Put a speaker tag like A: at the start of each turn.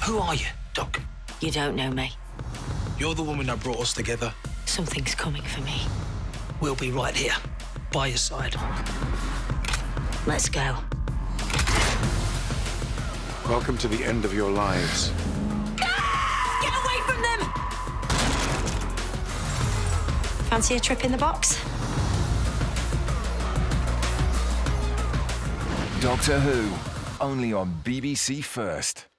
A: Who are you, Doc?
B: You don't know me.
A: You're the woman that brought us together.
B: Something's coming for me.
A: We'll be right here, by your side.
B: Let's go.
C: Welcome to the end of your lives.
B: Get away from them! Fancy a trip in the box?
D: Doctor Who, only on BBC First.